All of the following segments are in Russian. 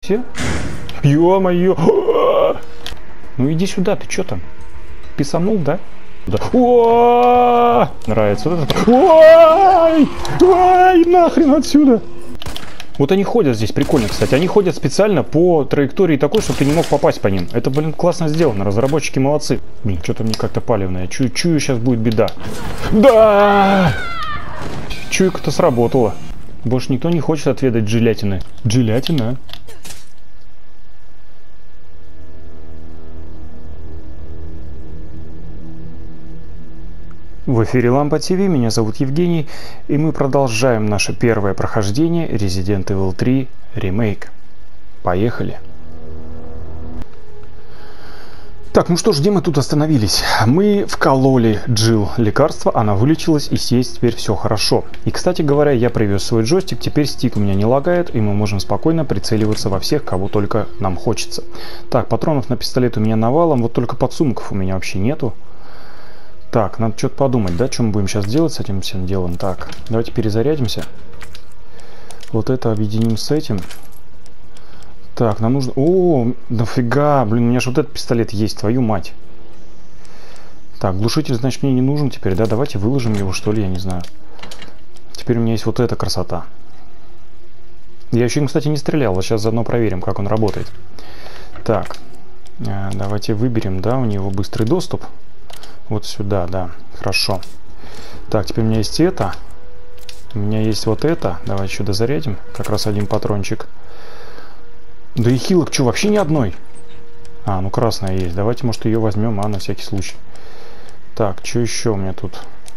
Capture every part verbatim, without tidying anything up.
Все? Ё-моё! Ну иди сюда, ты чё там? Писанул, да? Да. О, нравится вот это. Ой! Ой, нахрен отсюда! Вот они ходят здесь, прикольно, кстати. Они ходят специально по траектории такой, чтобы ты не мог попасть по ним. Это, блин, классно сделано. Разработчики молодцы. Блин, что-то мне как-то палевное. Чую, чую, сейчас будет беда. Да! Чуйка-то сработала. Больше никто не хочет отведать джилятины. Джилятина? В эфире Лампа ТВ, меня зовут Евгений, и мы продолжаем наше первое прохождение Resident Evil три Remake. Поехали! Так, ну что ж, где мы тут остановились? Мы вкололи Джилл лекарство, она вылечилась, и с ней теперь все хорошо. И, кстати говоря, я привез свой джойстик, теперь стик у меня не лагает, и мы можем спокойно прицеливаться во всех, кого только нам хочется. Так, патронов на пистолет у меня навалом, вот только подсумков у меня вообще нету. Так, надо что-то подумать, да, что мы будем сейчас делать с этим всем делом. Так, давайте перезарядимся. Вот это объединим с этим. Так, нам нужно... О, нафига, блин, у меня же вот этот пистолет есть, твою мать. Так, глушитель, значит, мне не нужен теперь, да? Давайте выложим его, что ли, я не знаю. Теперь у меня есть вот эта красота. Я еще им, кстати, не стрелял, вот сейчас заодно проверим, как он работает. Так, давайте выберем, да, у него быстрый доступ. Вот сюда, да, хорошо. Так, теперь у меня есть это. У меня есть вот это. Давайте сюда зарядим. Как раз один патрончик. Да и хилок, что, вообще ни одной? А, ну красная есть. Давайте, может, ее возьмем, а, на всякий случай. Так, что еще у меня тут?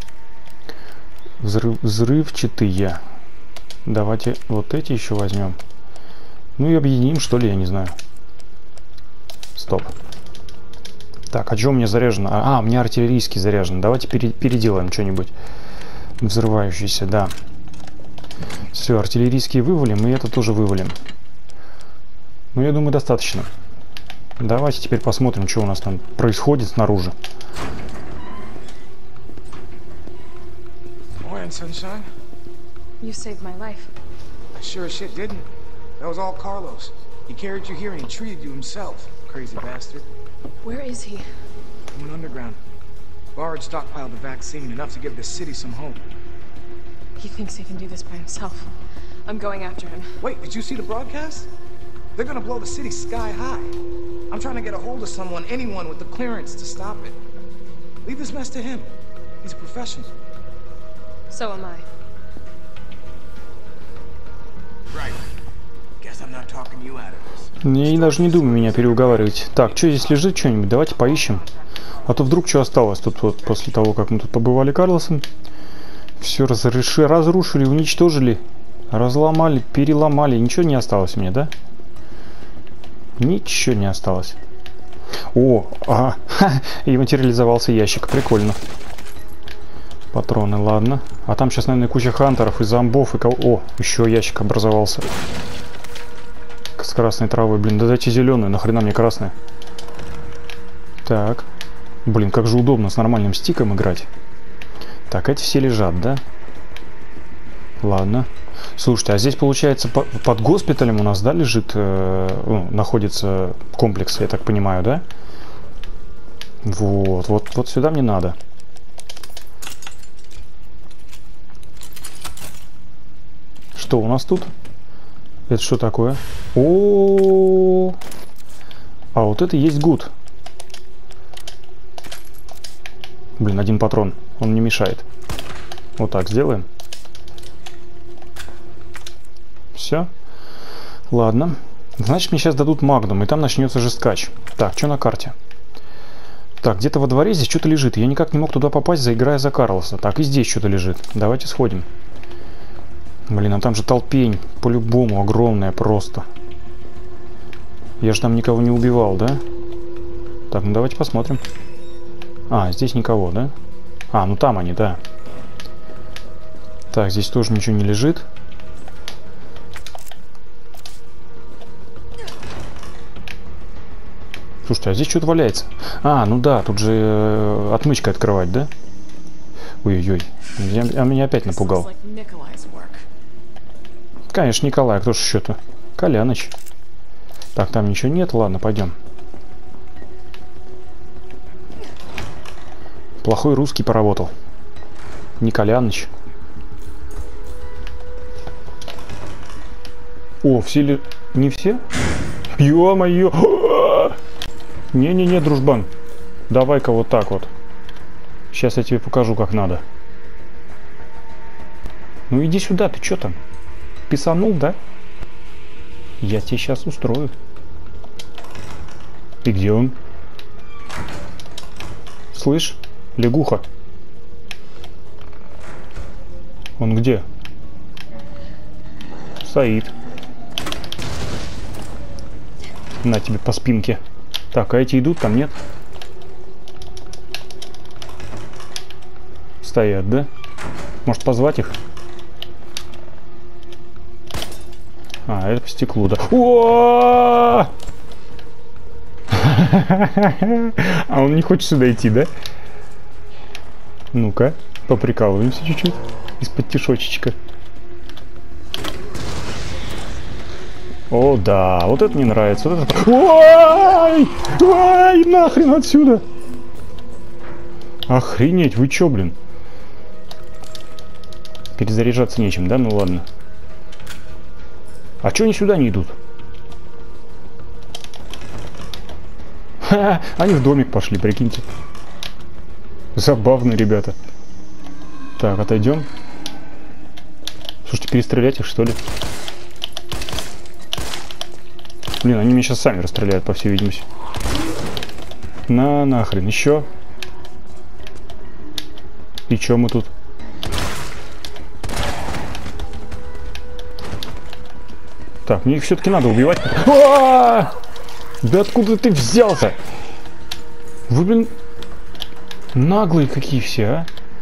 Взрыв, взрывчатые. Давайте вот эти еще возьмем. Ну и объединим, что ли, я не знаю. Стоп. Так, а что у меня заряжено? А, у меня артиллерийский заряжен. Давайте пере переделаем что-нибудь взрывающееся, да. Все, артиллерийские вывалим, и это тоже вывалим. Ну, я думаю, достаточно. Давайте теперь посмотрим, что у нас там происходит снаружи. Morning, sunshine. You saved my life. I sure as shit didn't. That was all Carlos. He carried you here and he treated you himself. Crazy bastard. Where is he? He went underground. Bard stockpiled the vaccine, enough to give the city some hope. He thinks he can do this by himself. I'm going after him. Wait, did you see the broadcast? They're gonna blow the city sky high. I'm trying to get a hold of someone, anyone with the clearance to stop it. Leave this mess to him. He's a professional. So am I. Right. Guess I'm not talking you out of this. Я даже не думаю меня переуговаривать. Так, что здесь лежит что-нибудь? Давайте поищем. А то вдруг что осталось тут вот после того, как мы тут побывали Карлосом. Все разрушили, разрушили, уничтожили, разломали, переломали. Ничего не осталось мне, да? Ничего не осталось. О, ага. И материализовался ящик. Прикольно. Патроны, ладно. А там сейчас, наверное, куча хантеров и зомбов. И кого... О, еще ящик образовался. С красной травой. Блин, да дайте зеленую. Нахрена мне красная? Так. Блин, как же удобно с нормальным стиком играть. Так, эти все лежат, да? Ладно. Слушайте, а здесь, получается, по под госпиталем у нас, да, лежит, э, ну, находится комплекс, я так понимаю, да? Вот, вот, вот сюда мне надо. Что у нас тут? Это что такое? О, а вот это есть гуд. Блин, один патрон, он не мешает. Вот так сделаем. Все. Ладно. Значит, мне сейчас дадут магнум, и там начнется жесткач. Так, что на карте? Так, где-то во дворе здесь что-то лежит. Я никак не мог туда попасть, заиграя за Карлоса. Так, и здесь что-то лежит. Давайте сходим. Блин, а там же толпень. По-любому огромная просто. Я же там никого не убивал, да? Так, ну давайте посмотрим. А, здесь никого, да? А, ну там они, да. Так, здесь тоже ничего не лежит. Слушайте, а здесь что-то валяется. А, ну да, тут же э, отмычкой открывать, да? Ой-ой-ой. А меня опять напугал. Конечно, Николай, кто же еще-то? Коляныч. Так, там ничего нет. Ладно, пойдем. Плохой русский поработал. Николяныч. О, все ли... Не все? Ё-моё! Не-не-не, дружбан. Давай-ка вот так вот. Сейчас я тебе покажу, как надо. Ну иди сюда, ты чё там? Писанул, да? Я тебе сейчас устрою. И где он? Слышь, лягуха. Он где? Стоит. На тебе по спинке. Так, а эти идут, там нет? Стоят, да? Может позвать их? А, это по стеклу, да. О! А он не хочет сюда идти, да? Ну-ка, поприкалываемся чуть-чуть. Из-под тишочечка. О, да, вот это мне нравится. Вот это... Ой! Ой, нахрен отсюда! Охренеть, вы чё, блин? Перезаряжаться нечем, да? Ну ладно. А чё они сюда не идут? Ха, они в домик пошли, прикиньте. Забавные ребята. Так, отойдем. Слушайте, перестрелять их, что ли? Блин, они меня сейчас сами расстреляют, по всей видимости. На нахрен, еще. И чё мы тут? Так, мне их все-таки надо убивать. А-а-а! Да откуда ты взялся? Вы, блин, наглые какие все, а?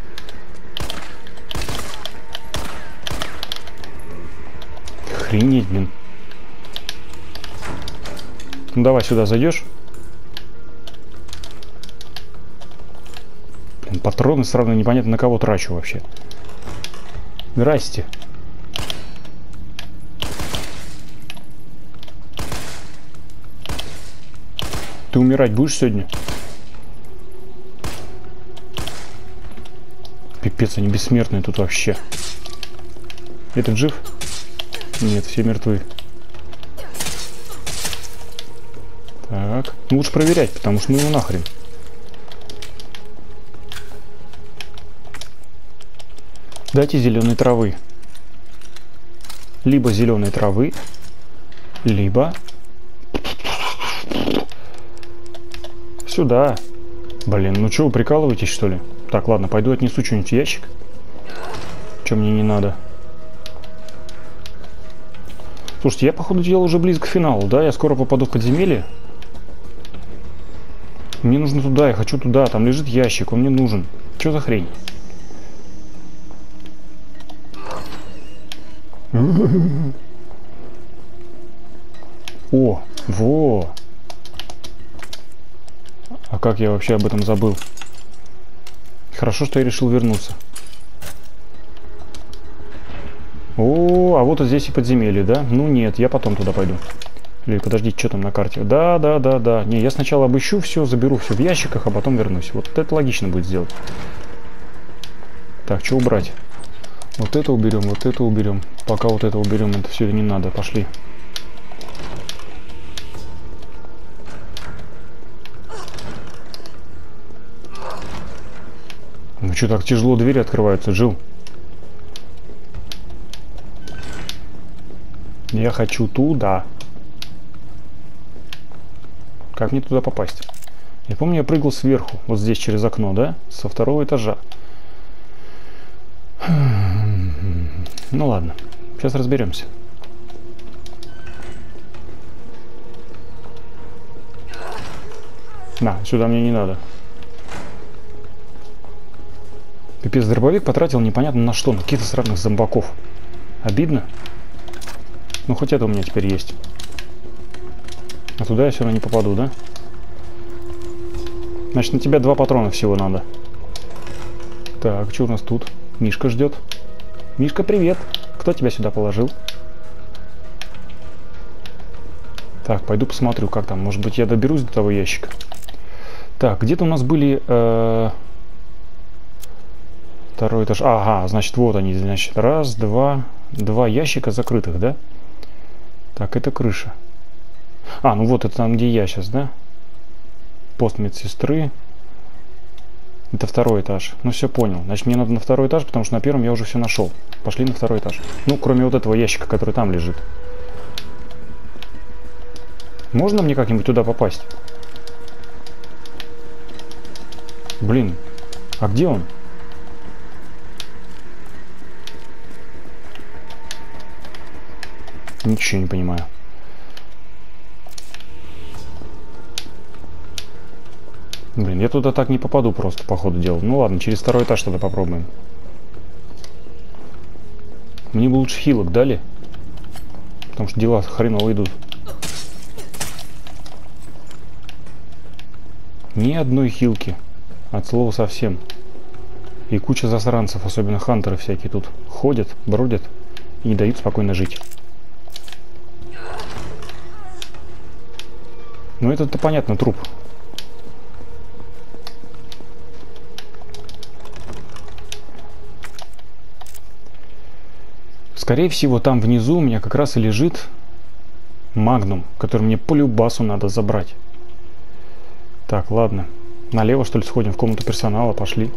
Охренеть, блин. Ну давай сюда зайдешь. Блин, патроны сразу непонятно на кого трачу вообще. Здрасте. Ты умирать будешь сегодня? Пипец, они бессмертные тут вообще. Этот жив? Нет, все мертвы. Так, ну лучше проверять, потому что ну его нахрен. Дайте зеленой травы. Либо зеленой травы, либо сюда. Блин, ну что, вы прикалываетесь, что ли? Так, ладно, пойду отнесу что-нибудь в ящик. Что мне не надо. Слушайте, я, походу дела, уже близко к финалу, да? Я скоро попаду в подземелье. Мне нужно туда, я хочу туда. Там лежит ящик, он мне нужен. Что за хрень? О, во! А как я вообще об этом забыл? Хорошо, что я решил вернуться. О, а вот здесь и подземелье, да? Ну нет, я потом туда пойду. Или подождите, что там на карте? Да, да, да, да. Не, я сначала обыщу все, заберу все в ящиках, а потом вернусь. Вот это логично будет сделать. Так, что убрать? Вот это уберем, вот это уберем. Пока вот это уберем, это все не надо. Пошли. Ну что, так тяжело двери открываются, Джилл? Я хочу туда. Как мне туда попасть? Я помню, я прыгал сверху, вот здесь через окно, да? Со второго этажа. Ну ладно, сейчас разберемся. На, сюда мне не надо. Пипец, дробовик потратил непонятно на что, на каких-то сраных зомбаков. Обидно? Ну хоть это у меня теперь есть. А туда я все равно не попаду, да? Значит, на тебя два патрона всего надо. Так, что у нас тут? Мишка ждет. Мишка, привет. Кто тебя сюда положил? Так, пойду посмотрю, как там. Может быть, я доберусь до того ящика. Так, где-то у нас были... Э... Второй этаж. Ага, значит, вот они. Значит, раз, два... Два ящика закрытых, да? Так, это крыша. А, ну вот это там, где я сейчас, да? Пост медсестры. Это второй этаж. Ну все, понял. Значит, мне надо на второй этаж, потому что на первом я уже все нашел. Пошли на второй этаж. Ну, кроме вот этого ящика, который там лежит. Можно мне как-нибудь туда попасть? Блин, а где он? Ничего не понимаю. Блин, я туда так не попаду просто, по ходу дела. Ну ладно, через второй этаж тогда попробуем. Мне бы лучше хилок дали. Потому что дела хреново идут. Ни одной хилки. От слова совсем. И куча засранцев, особенно хантеры всякие тут ходят, бродят и не дают спокойно жить. Ну это-то понятно, труп. Скорее всего, там внизу у меня как раз и лежит магнум, который мне по любасу надо забрать. Так, ладно. Налево, что ли, сходим в комнату персонала, пошли.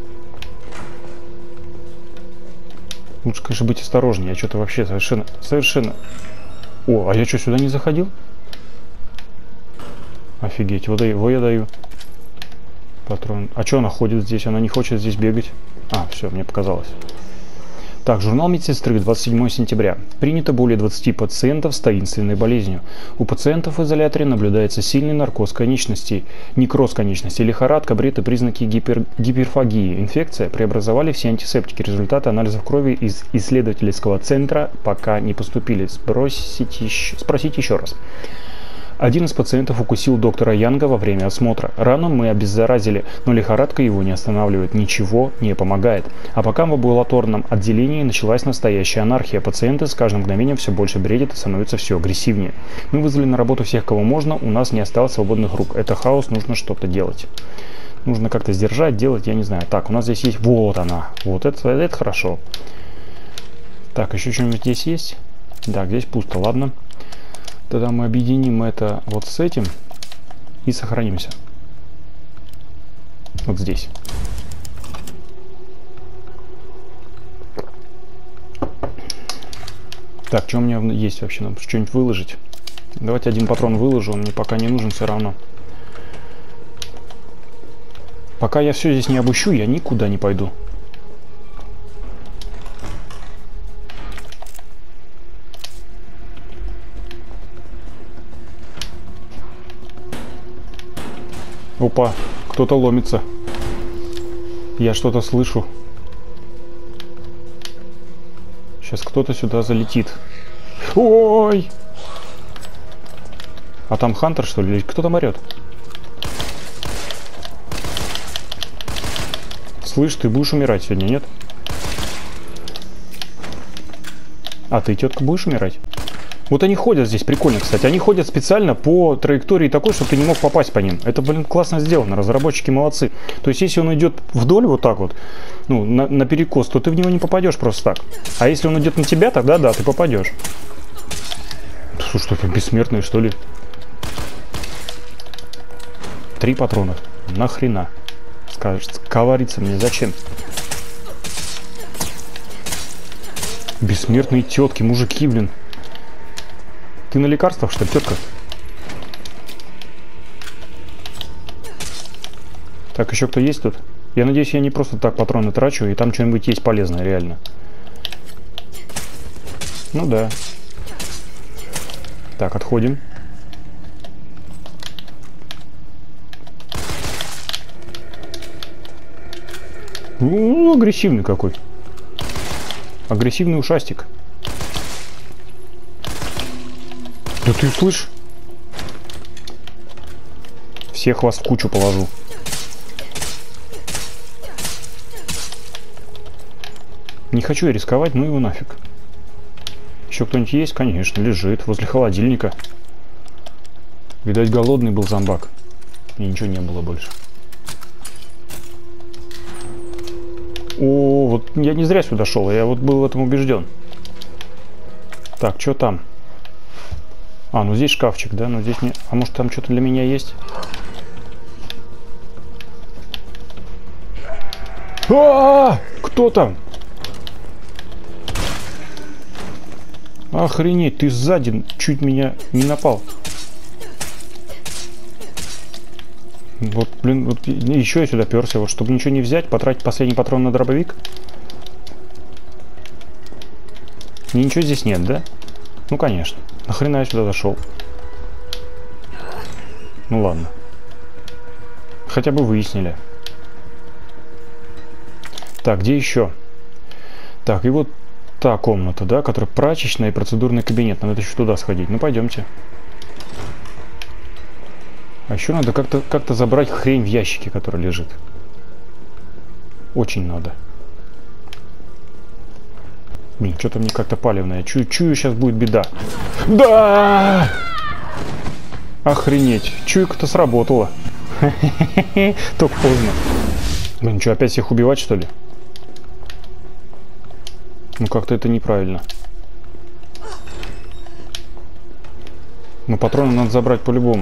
Лучше, конечно, быть осторожнее. Я что-то вообще совершенно... Совершенно... О, а я что, сюда не заходил? Офигеть, вот его я даю. Патрон. А что она ходит здесь? Она не хочет здесь бегать. А, все, мне показалось. Так, журнал медсестры, двадцать седьмое сентября. Принято более двадцати пациентов с таинственной болезнью. У пациентов в изоляторе наблюдается сильный наркоз конечностей, некроз конечностей, лихорадка, бред и признаки гипер... гиперфагии. Инфекция преобразовали все антисептики. Результаты анализов крови из исследовательского центра пока не поступили. Спросите еще... Спросите еще раз. Один из пациентов укусил доктора Янга во время осмотра. Рану мы обеззаразили, но лихорадка его не останавливает, ничего не помогает. А пока в амбулаторном отделении началась настоящая анархия. Пациенты с каждым мгновением все больше бредят и становятся все агрессивнее. Мы вызвали на работу всех, кого можно, у нас не осталось свободных рук. Это хаос, нужно что-то делать. Нужно как-то сдержать, делать, я не знаю. Так, у нас здесь есть... Вот она. Вот это, это хорошо. Так, еще что-нибудь здесь есть? Да, здесь пусто, ладно. Тогда мы объединим это вот с этим и сохранимся. Вот здесь. Так, что у меня есть вообще? Надо что-нибудь выложить. Давайте один патрон выложу, он мне пока не нужен все равно. Пока я все здесь не обыщу, я никуда не пойду. Опа, кто-то ломится. Я что-то слышу. Сейчас кто-то сюда залетит. Ой! А там Хантер, что ли? Кто там орет? Слышь, ты будешь умирать сегодня, нет? А ты, тетка, будешь умирать? Вот они ходят здесь, прикольно, кстати. Они ходят специально по траектории такой, чтобы ты не мог попасть по ним. Это, блин, классно сделано, разработчики молодцы. То есть, если он идет вдоль вот так вот, ну, на, на перекос, то ты в него не попадешь просто так. А если он идет на тебя, тогда да, ты попадешь. Слушай, что это, бессмертные, что ли? Три патрона. Нахрена? Скажешь, ковариться мне зачем? Бессмертные тетки, мужики, блин. Ты на лекарствах, что ли, тетка? Так, еще кто есть тут? Я надеюсь, я не просто так патроны трачу, и там что-нибудь есть полезное, реально. Ну да. Так, отходим. Ну, агрессивный какой. Агрессивный ушастик. Да ты слышь? Всех вас в кучу положу. Не хочу я рисковать, ну его нафиг. Еще кто-нибудь есть? Конечно, лежит возле холодильника. Видать, голодный был зомбак. И ничего не было больше. О, вот я не зря сюда шел, я вот был в этом убежден. Так, что там? А, ну здесь шкафчик, да? Но здесь не... А может там что-то для меня есть? А-а-а! Кто там? Охренеть, ты сзади чуть меня не напал. Вот, блин, вот еще я сюда перся, вот, чтобы ничего не взять, потратить последний патрон на дробовик. Ничего здесь нет, да? Ну, конечно. Нахрена я сюда зашел? Ну, ладно. Хотя бы выяснили. Так, где еще? Так, и вот та комната, да, которая прачечная и процедурный кабинет. Надо еще туда сходить. Ну, пойдемте. А еще надо как-то как-то забрать хрень в ящике, которая лежит. Очень надо. Блин, что-то мне как-то палевное. Чую, чую, сейчас будет беда. Да! Охренеть. Чуйка-то сработала. Только поздно. Блин, что, опять всех убивать, что ли? Ну, как-то это неправильно. Но патроны надо забрать по-любому.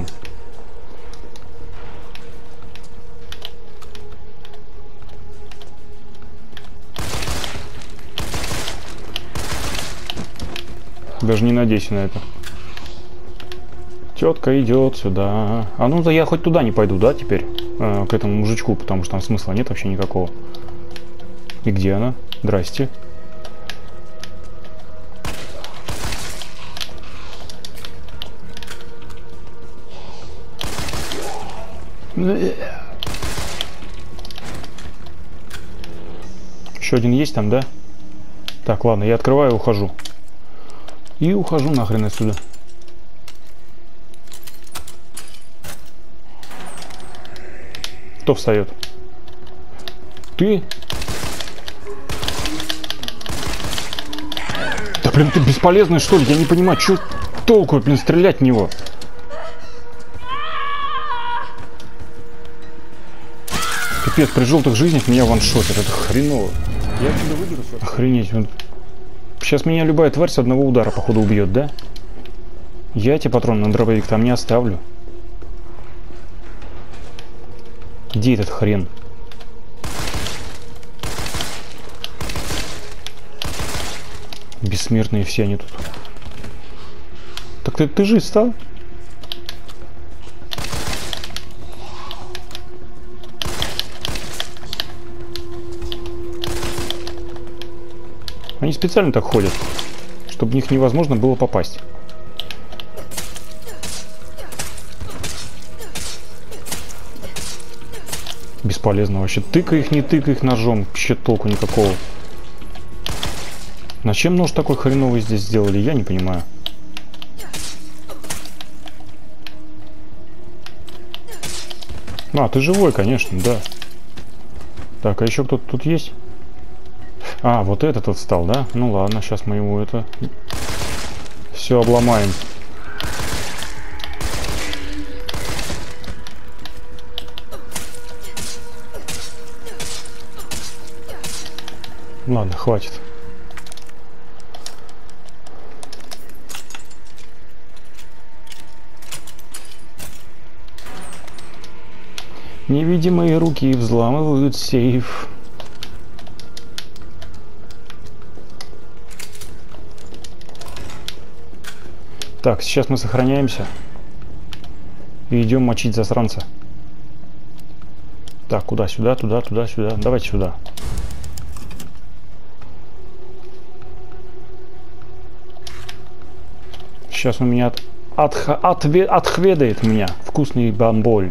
Даже не надейся на это. Тетка идет сюда. А ну да я хоть туда не пойду, да, теперь? Э, к этому мужичку, потому что там смысла нет вообще никакого. И где она? Здрасте. Еще один есть там, да? Так, ладно, я открываю и ухожу. И ухожу нахрен отсюда. Кто встает? Ты? Да блин, ты бесполезный, что ли? Я не понимаю, что толку, блин, стрелять в него? Капец, при желтых жизнях меня ваншотят. Это хреново. Я отсюда выберусь. Охренеть. Сейчас меня любая тварь с одного удара, походу, убьет, да? Я эти патроны на дробовик там не оставлю. Где этот хрен? Бессмертные все они тут. Так ты, ты жив стал? Они специально так ходят, чтобы в них невозможно было попасть. Бесполезно вообще. Тыкай их, не тыкай их ножом. Вообще толку никакого. На чем нож такой хреновый здесь сделали, я не понимаю. А, ты живой, конечно, да. Так, а еще кто-то тут есть? А, вот этот отстал, да? Ну ладно, сейчас мы его это... все обломаем. Ладно, хватит. Невидимые руки взламывают сейф. Так, сейчас мы сохраняемся. И идем мочить засранца. Так, куда? Сюда, туда, туда, сюда. Давайте сюда. Сейчас он меня от, от, отве, отхведает меня. Вкусный бамболь.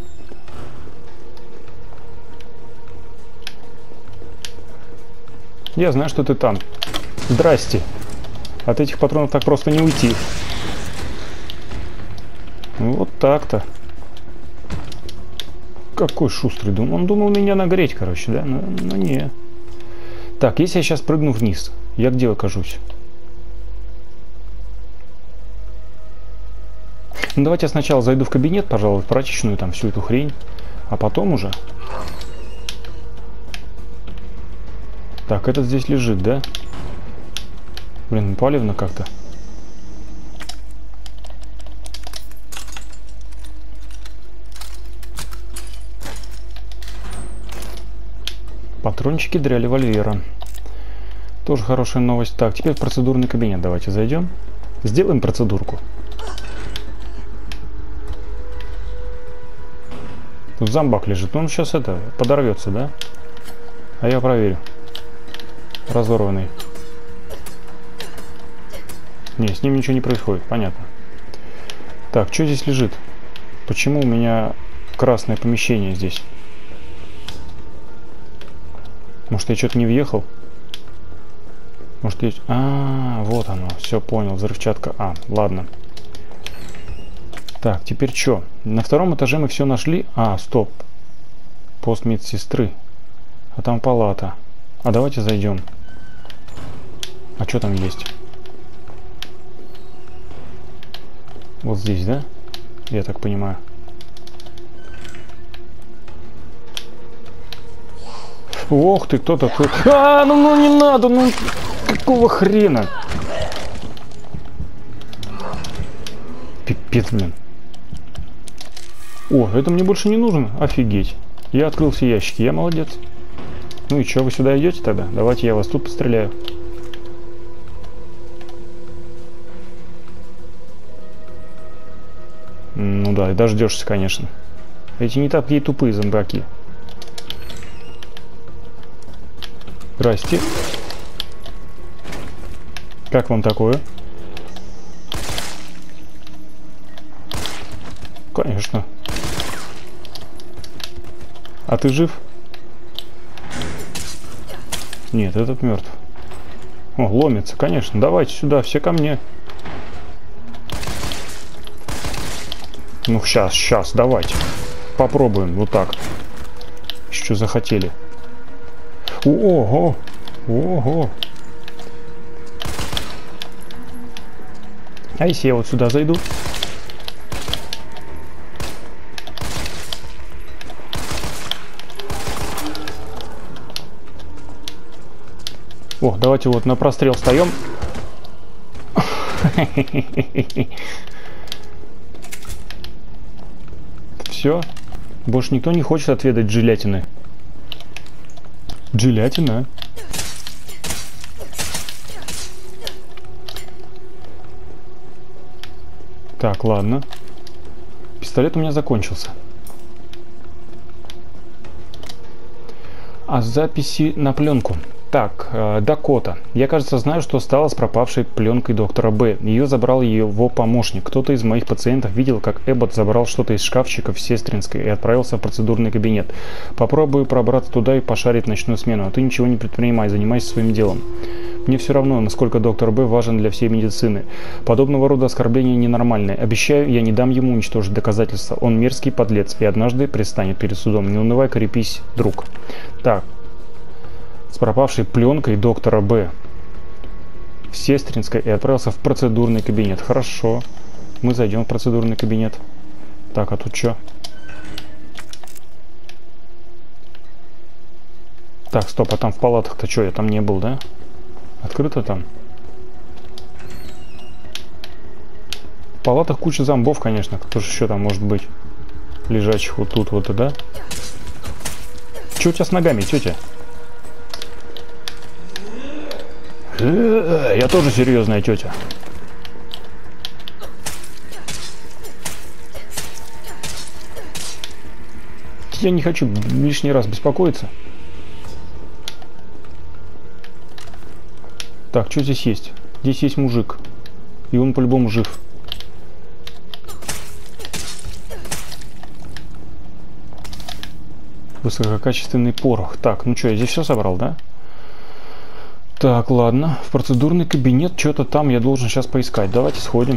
Я знаю, что ты там. Здрасте. От этих патронов так просто не уйти. Вот так-то. Какой шустрый дум. Он думал меня нагреть, короче, да? Но, но не. Так, если я сейчас прыгну вниз, я где окажусь? Ну, давайте я сначала зайду в кабинет, пожалуй, в прачечную, там всю эту хрень. А потом уже... Так, этот здесь лежит, да? Блин, палевно как-то. Патрончики для револьвера. Тоже хорошая новость. Так, теперь в процедурный кабинет давайте зайдем. Сделаем процедурку. Тут зомбак лежит. Он сейчас это, подорвется, да? А я проверю. Разорванный. Не, с ним ничего не происходит, понятно. Так, что здесь лежит? Почему у меня красное помещение здесь? Может, я что-то не въехал? Может, есть... А, вот оно. Все, понял. Взрывчатка. А, ладно. Так, теперь что? На втором этаже мы все нашли. А, стоп. Пост медсестры. А там палата. А давайте зайдем. А что там есть? Вот здесь, да? Я так понимаю. Ох ты, кто такой? А, ну, ну не надо, ну какого хрена? Пипец, блин. О, это мне больше не нужно. Офигеть. Я открыл все ящики, я молодец. Ну и что, вы сюда идете тогда? Давайте я вас тут постреляю. Ну да, и дождешься, конечно. Эти не такие тупые зомбаки. Здрасте. Как вам такое? Конечно. А ты жив? Нет, этот мертв. О, ломится, конечно. Давайте сюда, все ко мне. Ну, сейчас, сейчас, давайте. Попробуем вот так. Что захотели. Ого! Ого! А если я вот сюда зайду? О, давайте вот на прострел встаем. Все. Больше никто не хочет отведать желятины. Желятина. Так, ладно. Пистолет у меня закончился. А записи на пленку. Так, э, Дакота. Я, кажется, знаю, что стало с пропавшей пленкой доктора Б. Ее забрал его помощник. Кто-то из моих пациентов видел, как Эббот забрал что-то из шкафчика в Сестринской и отправился в процедурный кабинет. Попробую пробраться туда и пошарить ночную смену, а ты ничего не предпринимай, занимайся своим делом. Мне все равно, насколько доктор Б важен для всей медицины. Подобного рода оскорбления ненормальные. Обещаю, я не дам ему уничтожить доказательства. Он мерзкий подлец и однажды предстанет перед судом. Не унывай, крепись, друг. Так. С пропавшей пленкой доктора Б в Сестринской и отправился в процедурный кабинет. Хорошо. Мы зайдем в процедурный кабинет. Так, а тут что? Так, стоп, а там в палатах-то что? Я там не был, да? Открыто там? В палатах куча зомбов, конечно. Кто же еще там может быть? Лежачих вот тут вот, да? Что у тебя с ногами, тетя? Я тоже серьезная тетя. Я не хочу лишний раз беспокоиться. Так, что здесь есть? Здесь есть мужик. И он по-любому жив. Высококачественный порох. Так, ну что, я здесь все собрал, да? Так, ладно. В процедурный кабинет что-то там я должен сейчас поискать. Давайте сходим.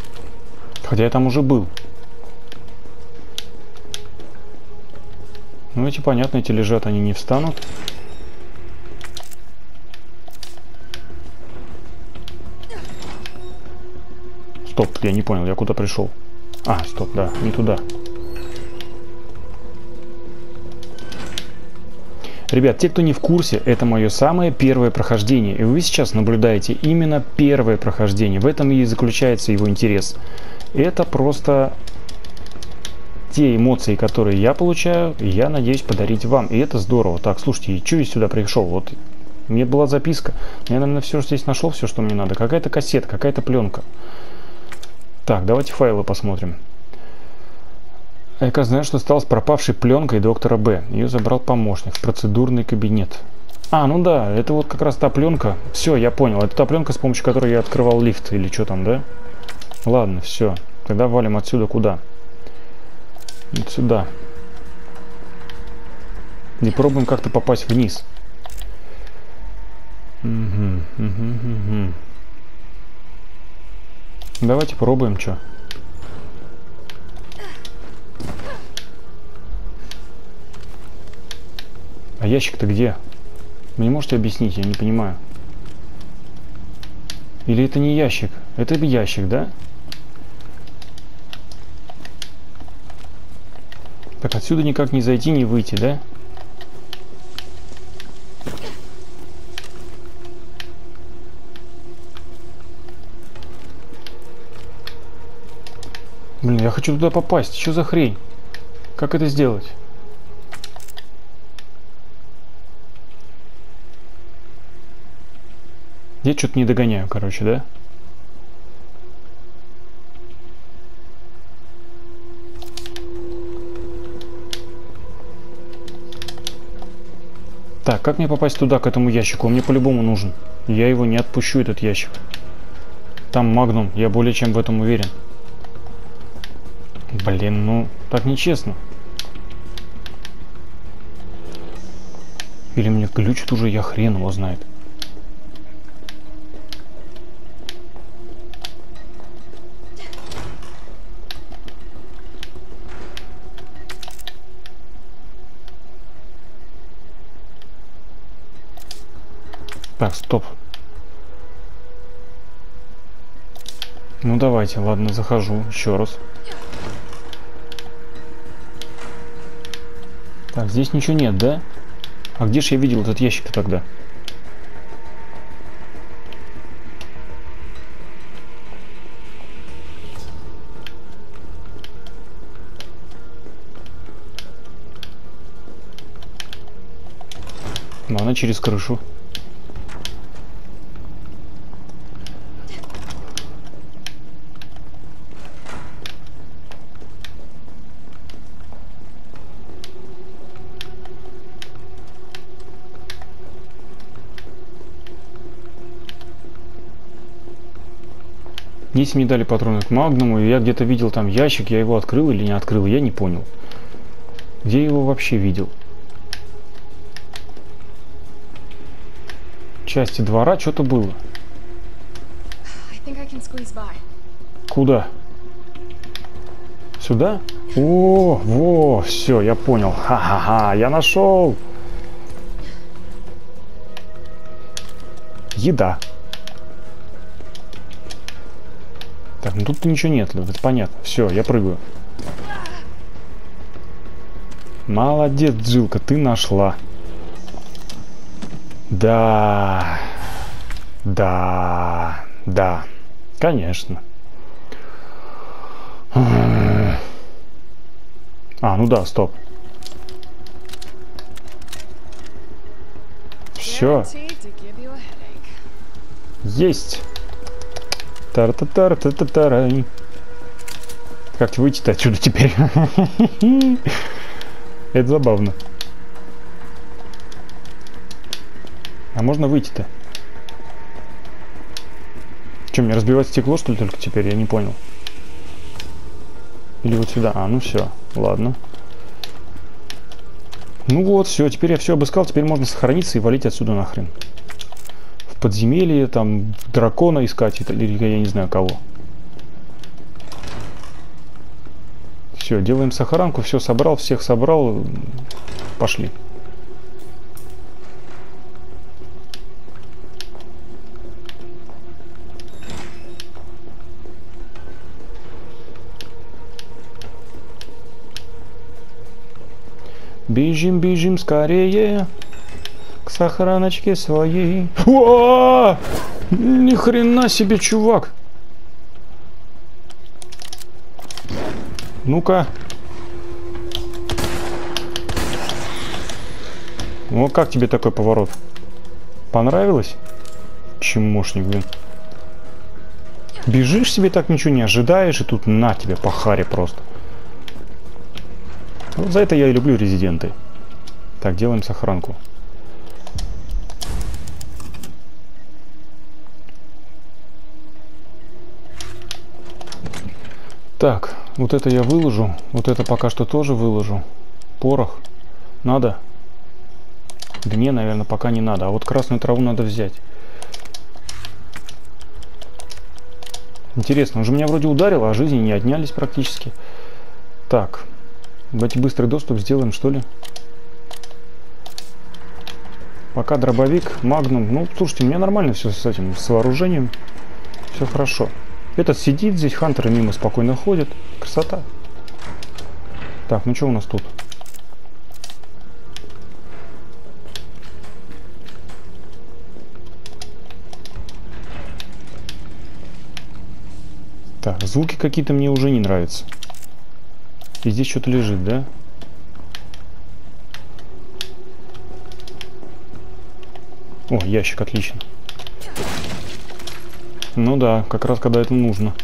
Хотя я там уже был. Ну, эти, понятно, эти лежат, они не встанут. Стоп, я не понял, я куда пришел? А, стоп, да, не туда. Ребят, те, кто не в курсе, это мое самое первое прохождение. И вы сейчас наблюдаете именно первое прохождение. В этом и заключается его интерес. Это просто те эмоции, которые я получаю, я надеюсь подарить вам. И это здорово. Так, слушайте, что я сюда пришел? Вот, мне была записка. Я, наверное, все здесь нашел, все, что мне надо. Какая-то кассета, какая-то пленка. Так, давайте файлы посмотрим. Я, как знаю, что стало с пропавшей пленкой доктора Б. Ее забрал помощник в процедурный кабинет. А, ну да, это вот как раз та пленка. Все, я понял. Это та пленка, с помощью которой я открывал лифт или что там, да? Ладно, все. Тогда валим отсюда куда? Вот сюда. И пробуем как-то попасть вниз. Угу, угу, угу. Давайте пробуем, что. А ящик-то где? Вы не можете объяснить? Я не понимаю. Или это не ящик? Это ящик, да? Так, отсюда никак не зайти, не выйти, да? Блин, я хочу туда попасть. Что за хрень? Как это сделать? Я что-то не догоняю, короче, да? Так, как мне попасть туда, к этому ящику? Он мне по-любому нужен. Я его не отпущу, этот ящик. Там магнум, я более чем в этом уверен. Блин, ну, так нечестно. Или мне глючит уже, я хрен его знает. Так, стоп. Ну давайте, ладно, захожу еще раз. Так, здесь ничего нет, да? А где же я видел этот ящик-то тогда? Ладно, через крышу. Здесь мне дали патроны к магнуму, и я где-то видел там ящик, я его открыл или не открыл, я не понял. Где я его вообще видел? В части двора что-то было. Куда? Сюда? О, во, все, я понял. Ха-ха-ха, я нашел. Еда. Так, ну тут ничего нет, это понятно. Все, я прыгаю. Молодец, Джилка, ты нашла. Да. Да. Да. Конечно. А, ну да, стоп. Все. Есть. Тар-та-тар-та-та-тарай. Как выйти-то отсюда теперь? Это забавно. А можно выйти-то? Что, мне разбивать стекло, что ли, только теперь? Я не понял. Или вот сюда? А, ну все, ладно. Ну вот, все, теперь я все обыскал, теперь можно сохраниться и валить отсюда нахрен. В подземелье, там, дракона искать, или я не знаю кого. Все, делаем сохранку, все собрал, всех собрал. Пошли. Бежим, бежим скорее к сохраночке своей. О! Ни хрена себе, чувак. Ну-ка. Ну, как тебе такой поворот? Понравилось? Чмошник, блин. Бежишь себе, так ничего не ожидаешь, и тут на тебе по харе просто. Вот за это я и люблю резиденты. Так, делаем сохранку. Так, вот это я выложу. Вот это пока что тоже выложу. Порох. Надо? Да не, наверное, пока не надо. А вот красную траву надо взять. Интересно, он же меня вроде ударил, а жизни не отнялись практически. Так. Давайте быстрый доступ сделаем, что ли. Пока дробовик, магнум. Ну, слушайте, у меня нормально все с этим, с вооружением. Все хорошо. Этот сидит здесь, хантеры мимо спокойно ходят. Красота. Так, ну что у нас тут? Так, звуки какие-то мне уже не нравятся. И здесь что-то лежит, да? О, ящик, отлично. Ну да, как раз когда это нужно.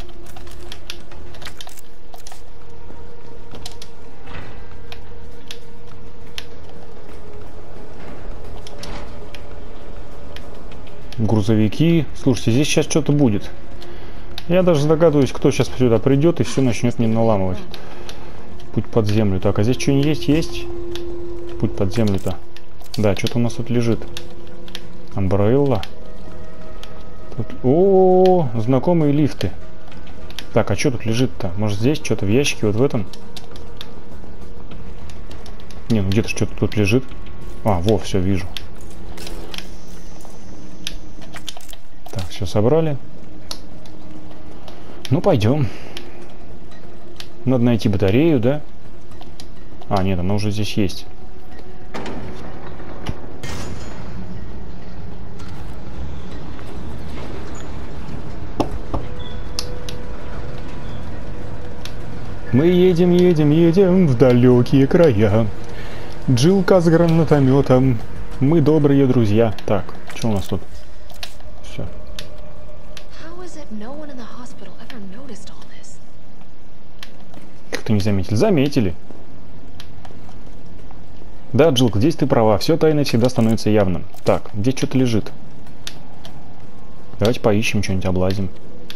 Грузовики. Слушайте, здесь сейчас что-то будет. Я даже догадываюсь, кто сейчас сюда придет и все начнет мне наламывать. Путь под землю. Так, а здесь что-нибудь есть? Есть? Путь под землю-то. Да, что-то у нас тут лежит. Амбрелла. Тут... О, знакомые лифты. Так, а что тут лежит-то? Может здесь что-то в ящике, вот в этом? Не, ну где-то что-то тут лежит. А, во, все, вижу. Так, все собрали. Ну, пойдем. Надо найти батарею, да? А, нет, она уже здесь есть. Мы едем, едем, едем в далекие края. Джилка с гранатометом. Мы добрые друзья. Так, что у нас тут? Все. Как ты не заметил? Заметили. Да, Джилка, здесь ты права. Все тайное всегда становится явным. Так, здесь что-то лежит. Давайте поищем, что-нибудь облазим.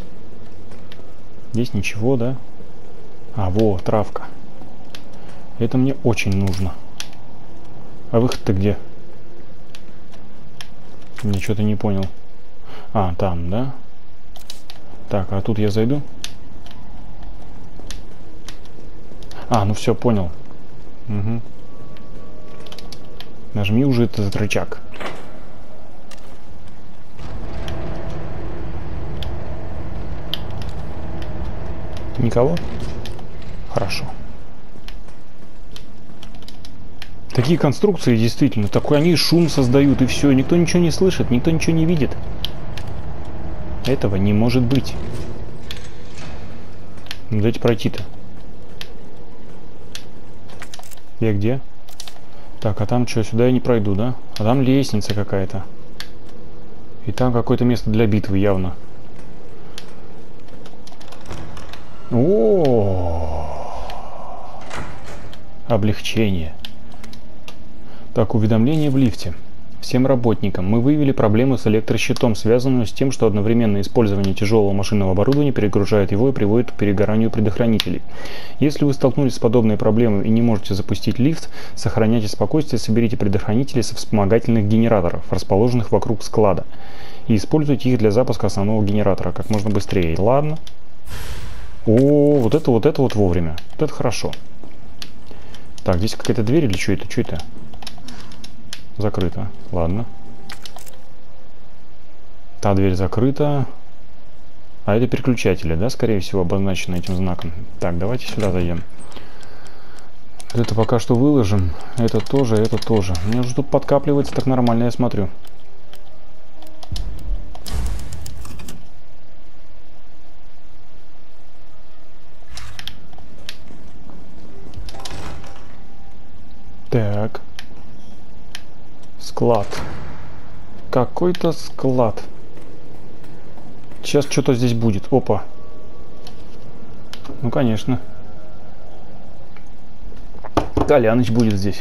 Здесь ничего, да? А, во, травка. Это мне очень нужно. А выход-то где? Я что-то не понял. А, там, да? Так, а тут я зайду? А, ну все, понял. Угу. Нажми уже этот рычаг. Никого? Хорошо. Такие конструкции действительно, такой они шум создают и все, никто ничего не слышит, никто ничего не видит. Этого не может быть. Ну, дайте пройти-то. Я где? Так, а там что, сюда я не пройду, да? А там лестница какая-то. И там какое-то место для битвы явно. О-о-о! Облегчение. Так, уведомление в лифте. Всем работникам. Мы выявили проблему с электрощитом, связанную с тем, что одновременное использование тяжелого машинного оборудования перегружает его и приводит к перегоранию предохранителей. Если вы столкнулись с подобной проблемой и не можете запустить лифт, сохраняйте спокойствие, соберите предохранители со вспомогательных генераторов, расположенных вокруг склада, и используйте их для запуска основного генератора как можно быстрее. Ладно. О, вот это вот это вот вовремя. Вот это хорошо. Так, здесь какая-то дверь или что это? Что это? Закрыто. Ладно. Та дверь закрыта. А это переключатели, да, скорее всего, обозначены этим знаком. Так, давайте сюда зайдем. Это пока что выложим. Это тоже, это тоже. Мне уже тут подкапливается так нормально, я смотрю. Так. Склад. Какой-то склад. Сейчас что-то здесь будет. Опа. Ну, конечно. Коляныч будет здесь.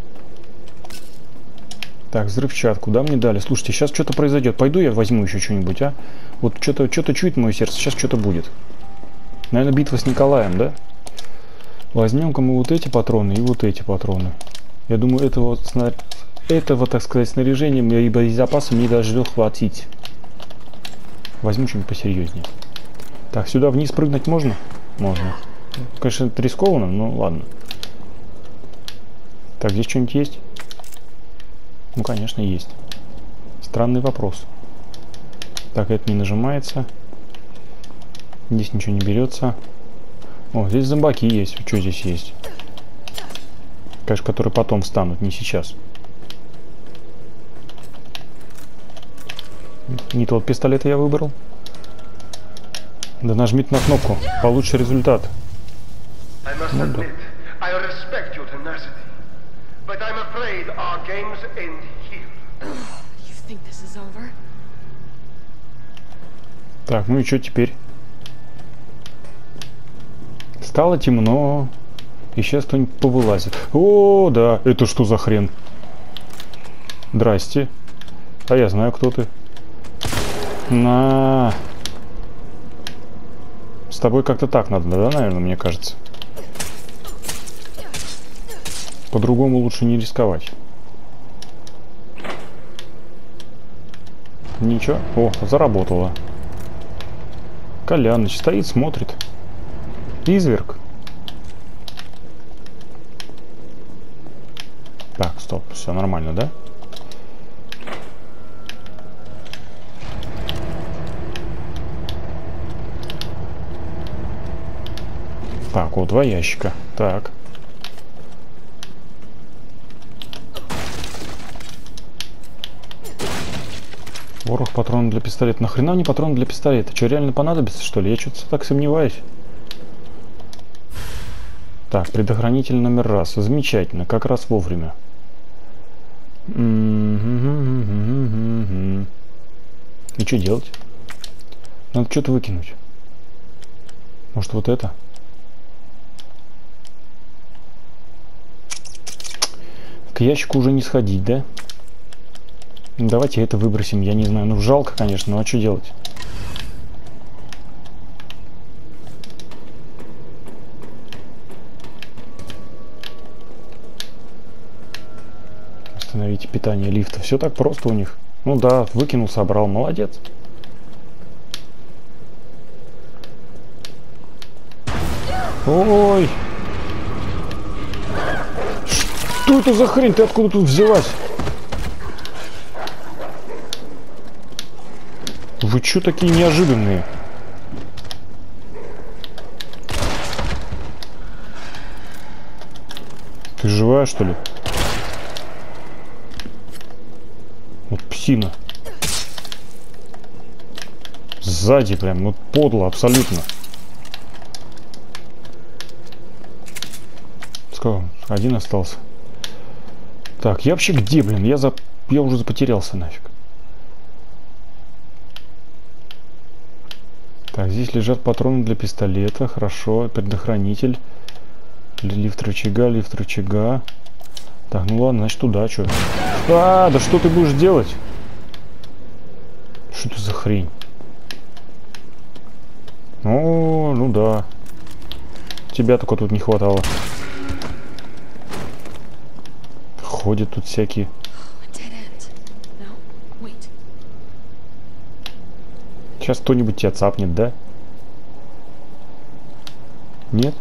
Так, взрывчатку, да, мне дали? Слушайте, сейчас что-то произойдет. Пойду я возьму еще что-нибудь, а? Вот что-то что-то чует мое сердце. Сейчас что-то будет. Наверное, битва с Николаем, да? Возьмем-ка мы вот эти патроны и вот эти патроны. Я думаю, этого, этого, так сказать, снаряжения и боезапаса мне должно хватить. Возьму что-нибудь посерьезнее. Так, сюда вниз прыгнуть можно? Можно. Конечно, это рискованно, но ладно. Так, здесь что-нибудь есть? Ну, конечно, есть. Странный вопрос. Так, это не нажимается. Здесь ничего не берется. О, здесь зомбаки есть. Что здесь есть? Конечно, которые потом встанут, не сейчас. Не тот пистолет я выбрал. Да нажмите на кнопку. Получше результат. Ну, да. Так, ну и что теперь? Стало темно. И сейчас кто-нибудь повылазит. О, да, это что за хрен? Здрасте. А я знаю, кто ты. На. С тобой как-то так надо, да, наверное, мне кажется. По-другому лучше не рисковать. Ничего. О, заработало. Коляныч стоит, смотрит. Изверг. Так, стоп, все нормально, да? Так, вот два ящика. Так. Ворох патронов для пистолета. Нахрена мне патроны для пистолета? Что, реально понадобится, что ли? Я что-то так сомневаюсь. Так, предохранитель номер раз. Замечательно, как раз вовремя. И что делать? Надо что-то выкинуть. Может, вот это? К ящику уже не сходить, да? Давайте это выбросим, я не знаю. Ну, жалко, конечно, но а что делать? Остановите питание лифта. Все так просто у них. Ну да, выкинул, собрал. Молодец. Ой! Что это за хрень? Ты откуда тут взялась? Вы чё такие неожиданные? Ты живая, что ли? Вот псина. Сзади прям, вот подло абсолютно. Сколько? Один остался. Так, я вообще где, блин? Я за... я уже потерялся нафиг. Так, здесь лежат патроны для пистолета. Хорошо, предохранитель. Лифт рычага, лифт рычага. Так, ну ладно, значит туда, что? А, да что ты будешь делать? Что это за хрень? О, ну да. Тебя только тут не хватало. Ходят тут всякие. Сейчас кто-нибудь тебя цапнет, да? Нет?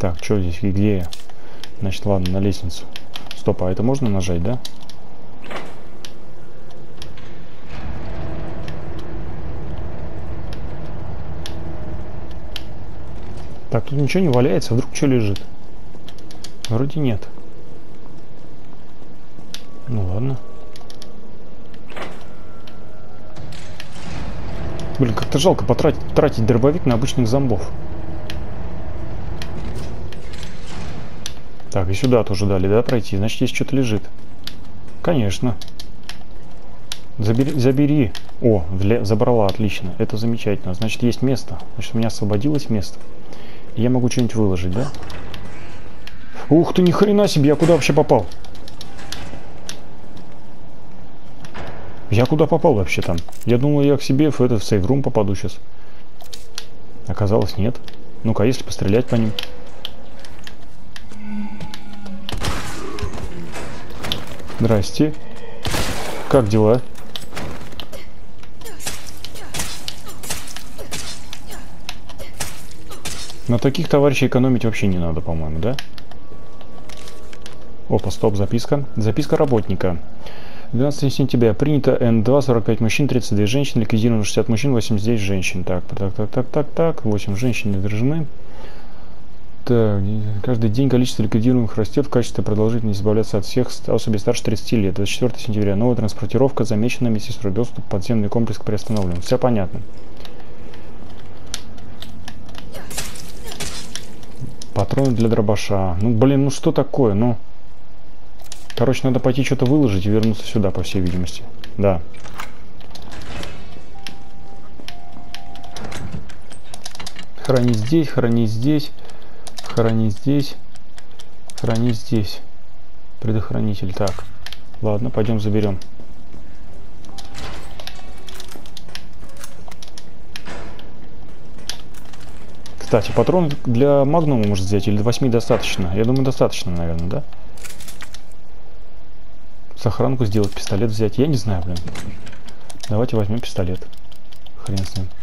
Так, что здесь? И где я? Значит, ладно, на лестницу. Стоп, а это можно нажать, да? Так, тут ничего не валяется, вдруг что лежит? Вроде нет. Ну ладно. Блин, как-то жалко потратить тратить дробовик на обычных зомбов. Так, и сюда тоже дали, да, пройти? Значит, здесь что-то лежит. Конечно. Забери, забери. О, для, забрала, отлично. Это замечательно. Значит, есть место. Значит, у меня освободилось место. И я могу что-нибудь выложить, да? Ух ты, ни хрена себе, я куда вообще попал? Я куда попал вообще там? Я думал, я к себе в этот сейф-рум попаду сейчас. Оказалось, нет. Ну-ка, если пострелять по ним. Здрасте. Как дела? На таких товарищей экономить вообще не надо, по-моему, да? Опа, стоп, записка. Записка работника. двенадцатого сентября. Принято эн два, сорок пять мужчин, тридцать две женщины, ликвидировано шестьдесят мужчин, восемьдесят девять женщин. Так, так, так, так, так, так. восемь женщин задержаны. Так, каждый день количество ликвидируемых растет, в качестве продолжительности избавляться от всех особей старше тридцати лет. двадцать четвёртого сентября. Новая транспортировка замечена, медсестрой доступ в подземный комплекс приостановлен. Все понятно. Патроны для дробаша. Ну, блин, ну что такое, ну... Короче, надо пойти что-то выложить и вернуться сюда, по всей видимости. Да. Хранить здесь, хранить здесь, хранить здесь, хранить здесь. Предохранитель. Так. Ладно, пойдем заберем. Кстати, патрон для магнума может взять или восьми достаточно? Я думаю, достаточно, наверное, да? Сохранку сделать, пистолет взять. Я не знаю, блин. Давайте возьмем пистолет. Хрен с ним.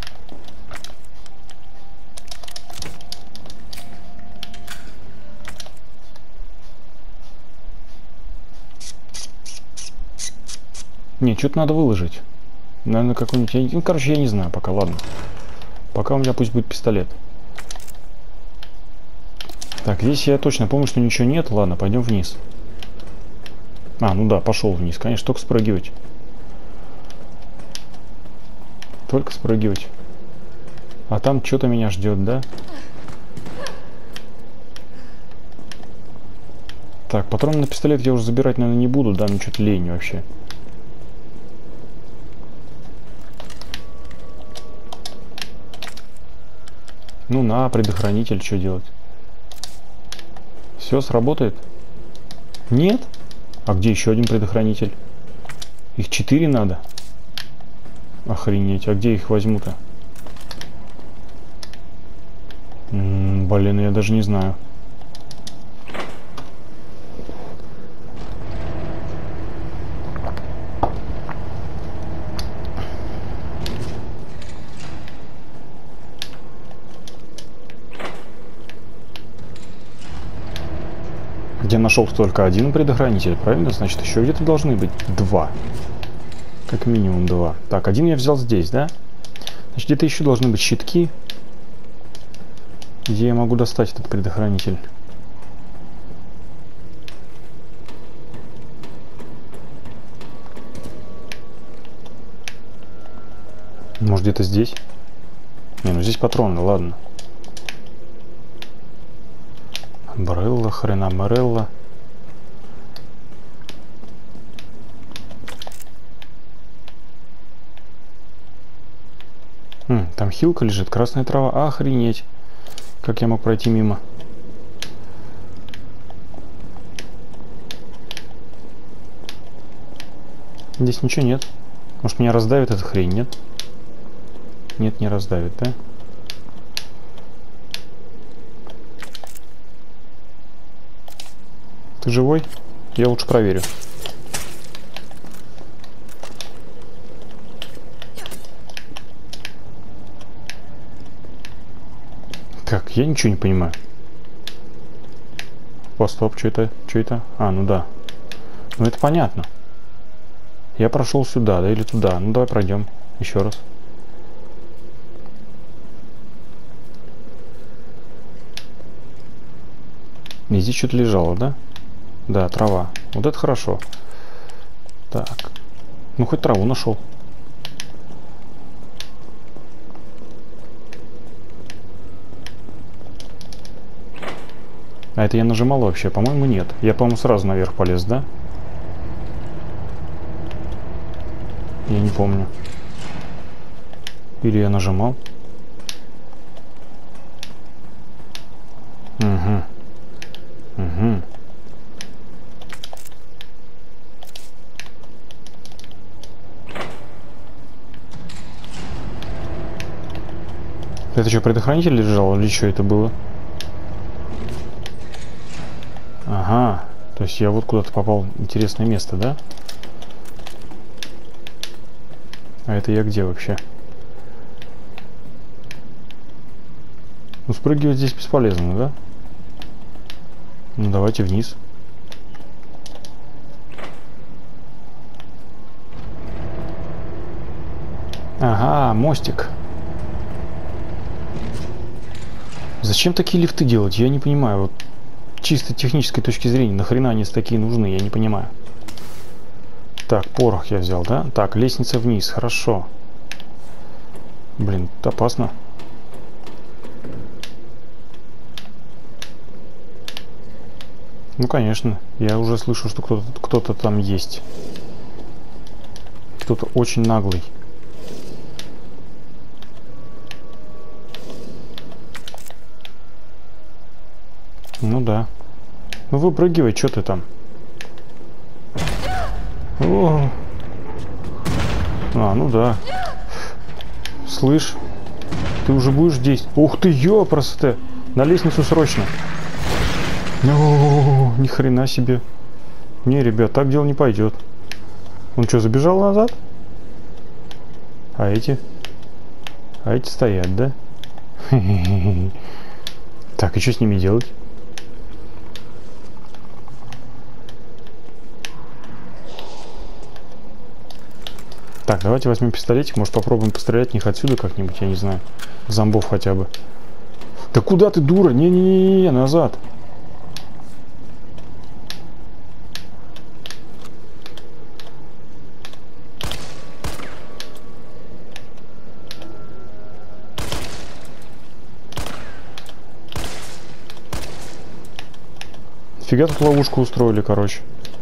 Не, что-то надо выложить. Наверное, какой-нибудь... Ну, короче, я не знаю пока, ладно. Пока у меня пусть будет пистолет. Так, здесь я точно помню, что ничего нет. Ладно, пойдем вниз. А, ну да, пошел вниз. Конечно, только спрыгивать. Только спрыгивать. А там что-то меня ждет, да? Так, патрон на пистолет я уже забирать, наверное, не буду. Да, мне что-то лень вообще. Ну на, предохранитель, что делать? Все сработает? Нет? А где еще один предохранитель? Их четыре надо? Охренеть, а где их возьму-то? М-м, блин, я даже не знаю. Я нашел только один предохранитель, правильно? Значит, еще где-то должны быть два. Как минимум два. Так, один я взял здесь, да? Значит, где-то еще должны быть щитки, где я могу достать этот предохранитель. Может, где-то здесь? Не, ну здесь патроны, ладно. Барелла, хрена Морелла. Хм, там хилка лежит, красная трава. Охренеть. Как я мог пройти мимо? Здесь ничего нет. Может, меня раздавит эта хрень, нет? Нет, не раздавит, да? Ты живой? Я лучше проверю. Так, я ничего не понимаю. О, стоп, что это? Что это? А, ну да. Ну это понятно. Я прошел сюда, да, или туда. Ну давай пройдем еще раз. И здесь что-то лежало, да? Да, трава. Вот это хорошо. Так. Ну хоть траву нашел. А это я нажимал вообще? По-моему, нет. Я, по-моему, сразу наверх полез, да? Я не помню. Или я нажимал? Угу. Угу. Это что, предохранитель лежал или что это было? Ага. То есть я вот куда-то попал в интересное место, да? А это я где вообще? Ну, спрыгивать здесь бесполезно, да? Ну, давайте вниз. Ага, мостик. Зачем такие лифты делать? Я не понимаю. Вот чисто технической точки зрения, нахрена они такие нужны? Я не понимаю. Так, порох я взял, да? Так, лестница вниз, хорошо. Блин, это опасно. Ну, конечно. Я уже слышу, что кто-то кто-то там есть. Кто-то очень наглый. Ну да. Ну выпрыгивай, что ты там? О. А, ну да. Слышь, ты уже будешь здесь? Ух ты, ёпросто! На лестницу срочно. О, ни хрена себе. Не, ребят, так дело не пойдет. Он что, забежал назад? А эти? А эти стоят, да? Так, и что с ними делать? Так, давайте возьмем пистолетик, может попробуем пострелять в них отсюда как-нибудь, я не знаю. Зомбов хотя бы. Да куда ты, дура? Не-не-не, назад. Фига тут ловушку устроили, короче.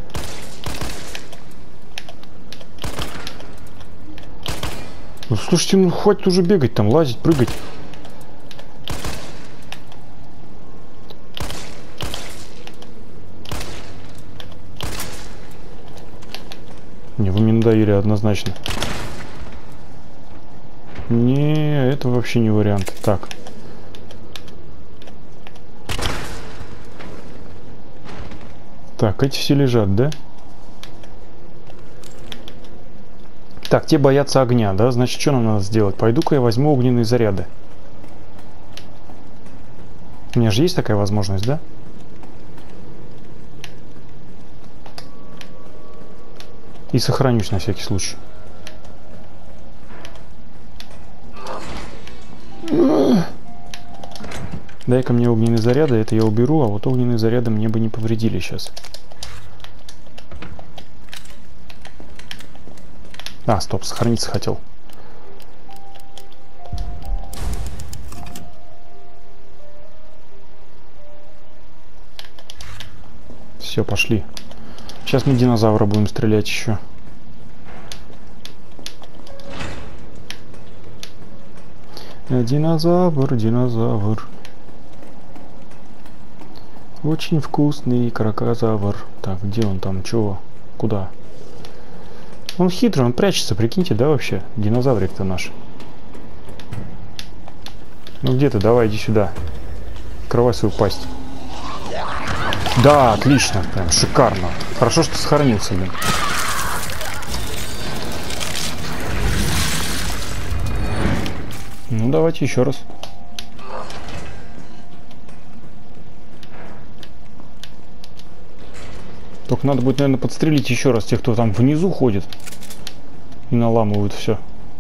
Ну, слушайте, ну хватит уже бегать там, лазить, прыгать. Не, вы мне надоели однозначно. Не, это вообще не вариант. Так. Так, эти все лежат, да? Так, те боятся огня, да? Значит, что нам надо сделать? Пойду-ка я возьму огненные заряды. У меня же есть такая возможность, да? И сохранюсь на всякий случай. Дай-ка мне огненные заряды, это я уберу, а вот огненные заряды мне бы не повредили сейчас. А, стоп, сохраниться хотел. Все, пошли. Сейчас мы динозавра будем стрелять еще. Динозавр, динозавр. Очень вкусный крокозавр. Так, где он там? Чего? Куда? Он хитрый, он прячется, прикиньте, да, вообще? Динозаврик-то наш. Ну где ты? Давай, иди сюда. Открывай свою пасть. Да, отлично, прям шикарно. Хорошо, что сохранился, блин. Ну, давайте еще раз. Только надо будет, наверное, подстрелить еще раз тех, кто там внизу ходит и наламывают все.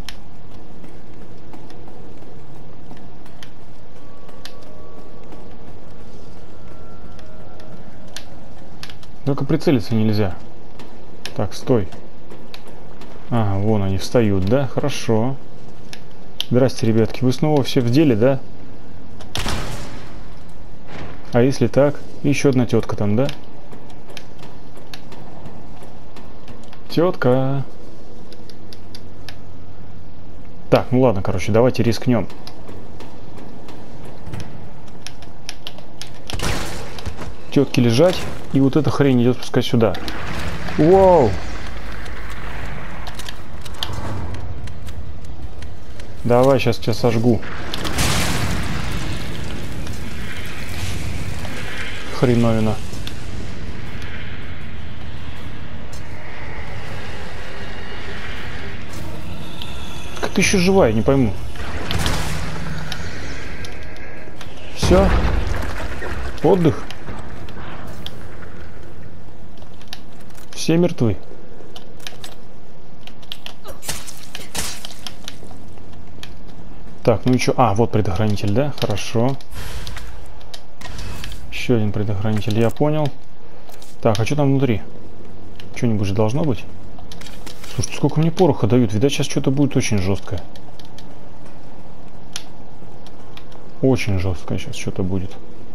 Только прицелиться нельзя. Так, стой. Ага, вон они встают, да? Хорошо. Здрасте, ребятки. Вы снова все в деле, да? А если так? Еще одна тетка там, да? Тетка. Так, ну ладно, короче, давайте рискнем. Тетки лежать. И вот эта хрень идет пускай сюда. Вау! Давай, сейчас тебя сожгу. Хреновина. Как ты еще живая, не пойму. Все. Отдых. Все мертвы. Так, ну и что? А, вот предохранитель, да? Хорошо. Еще один предохранитель, я понял. Так, а что там внутри? Что-нибудь же должно быть? Слушайте, сколько мне пороха дают? Видать, сейчас что-то будет очень жесткое. Очень жесткое сейчас что-то будет.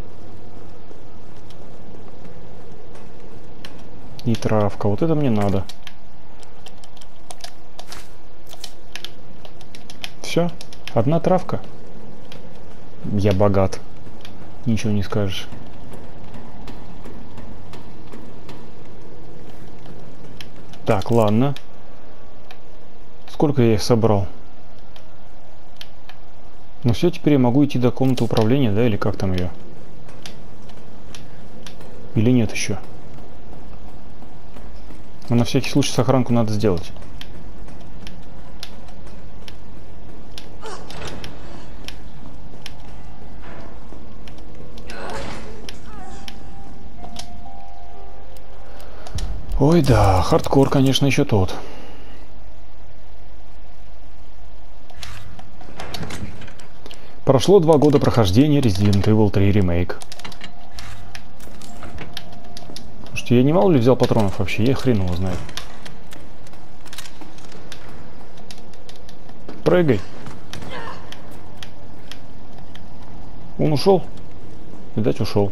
И травка. Вот это мне надо. Все. Одна травка. Я богат. Ничего не скажешь. Так, ладно. Сколько я их собрал? Ну все, теперь я могу идти до комнаты управления, да? Или как там ее? Или нет еще? Но на всякий случай сохранку надо сделать. Ой, да, хардкор, конечно, еще тот. Прошло два года прохождения Resident Evil три Remake. Слушайте, я не мало ли взял патронов вообще? Я хрен его знаю. Прыгай. Он ушел? Видать, ушел.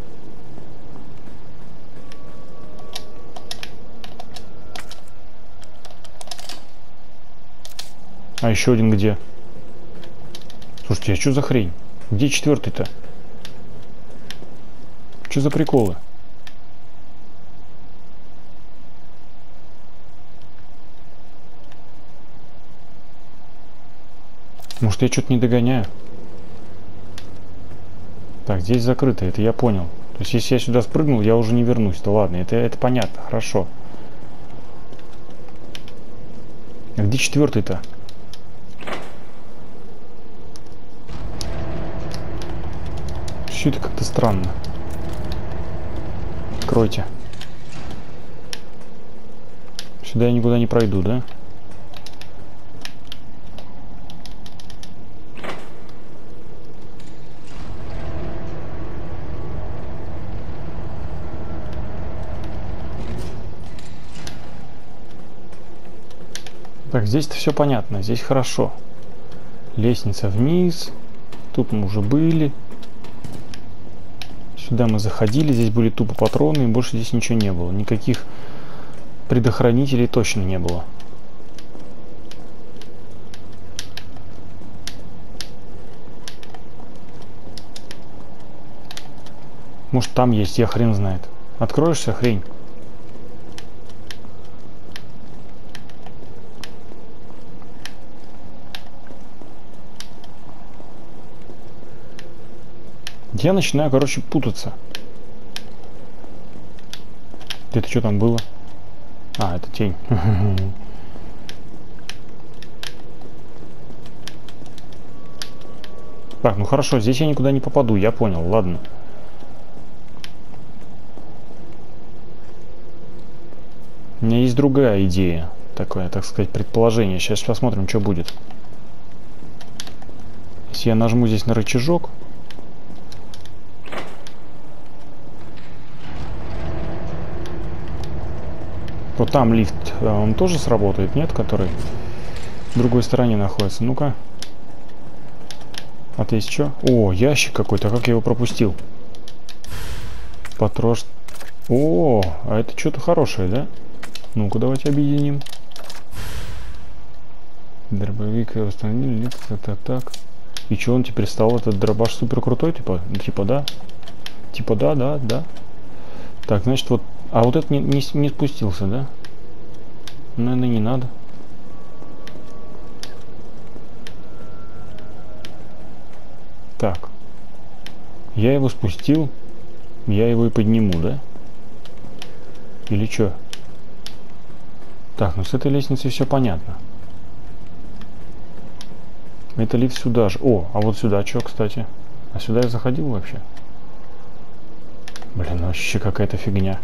А еще один где? Слушайте, а что за хрень? Где четвертый-то? Что за приколы? Может, я что-то не догоняю? Так, здесь закрыто, это я понял. То есть, если я сюда спрыгнул, я уже не вернусь. Да ладно, это, это понятно, хорошо. А где четвертый-то? Все это как-то странно. Откройте. Сюда я никуда не пройду, да? Так, здесь-то все понятно, здесь хорошо. Лестница вниз. Тут мы уже были. Сюда мы заходили, здесь были тупо патроны, и больше здесь ничего не было. Никаких предохранителей точно не было. Может, там есть, я хрен знает. Откроешься, хрень? Я начинаю, короче, путаться. Это что там было? А, это тень. Так, ну хорошо, здесь я никуда не попаду, я понял, ладно. У меня есть другая идея. Такое, так сказать, предположение. Сейчас посмотрим, что будет. Если я нажму здесь на рычажок. То там лифт, он тоже сработает, нет? Который в другой стороне находится. Ну-ка. А ты есть что? О, ящик какой-то. Как я его пропустил? Потрош. О, а это что-то хорошее, да? Ну-ка, давайте объединим. Дробовик восстановили. Нет, так, так, так. И что, он теперь стал, этот дробаш супер крутой? Типа, типа да. Типа да, да, да. Так, значит, вот. А вот это не, не, не спустился, да? Наверное, не надо. Так. Я его спустил. Я его и подниму, да? Или что? Так, ну с этой лестницей все понятно. Это лифт сюда же. О, а вот сюда что, кстати? А сюда я заходил вообще? Блин, вообще какая-то фигня.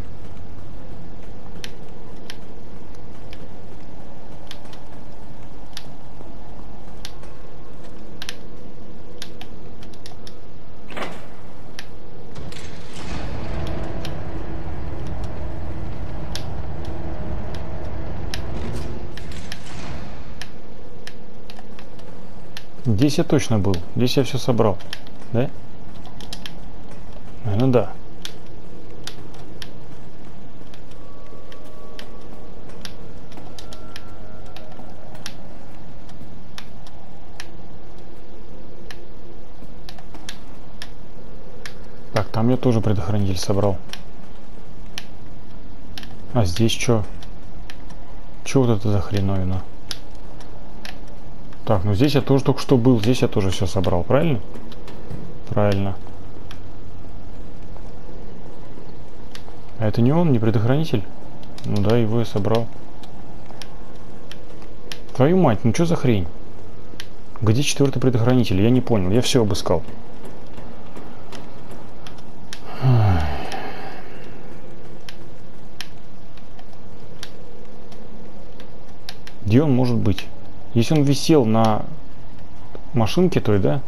Здесь я точно был. Здесь я все собрал. Да? Ну да. Так, там я тоже предохранитель собрал. А здесь что? Что вот это за хреновина? Так, ну здесь я тоже только что был. Здесь я тоже все собрал, правильно? Правильно. А это не он, не предохранитель? Ну да, его я собрал. Твою мать, ну что за хрень? Где четвертый предохранитель? Я не понял, я все обыскал. Где он может быть? Если он висел на машинке той, да?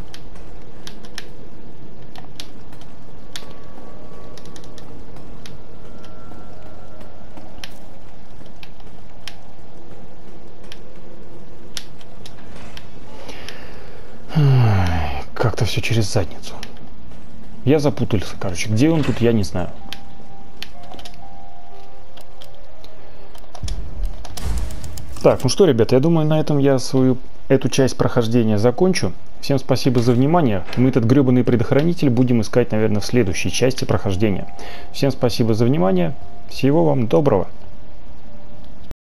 Как-то все через задницу. Я запутался, короче. Где он тут, я не знаю. Так, ну что, ребята, я думаю, на этом я свою эту часть прохождения закончу. Всем спасибо за внимание. Мы этот гребаный предохранитель будем искать, наверное, в следующей части прохождения. Всем спасибо за внимание. Всего вам доброго.